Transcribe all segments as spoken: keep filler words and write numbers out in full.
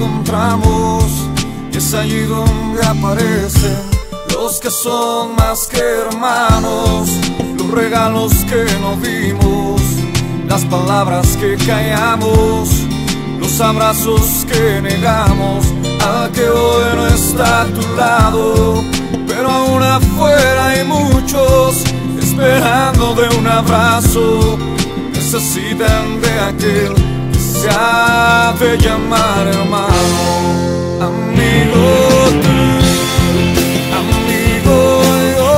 encontramos, y es allí donde aparecen los que son más que hermanos, los regalos que nos dimos, las palabras que callamos, los abrazos que negamos al que hoy no está a tu lado. Pero aún afuera hay muchos esperando de un abrazo, necesitan de aquel que se hace llamar hermano. Amigo tú, amigo yo,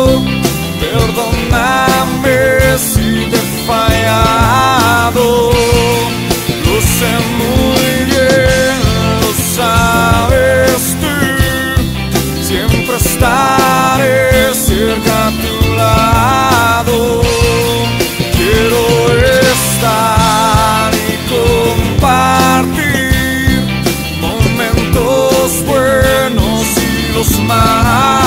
perdóname si te he fallado, lo sé muy bien, lo sabes tú, siempre estaré cerca a tu lado. Quiero estar y compartir momentos buenos y los malos.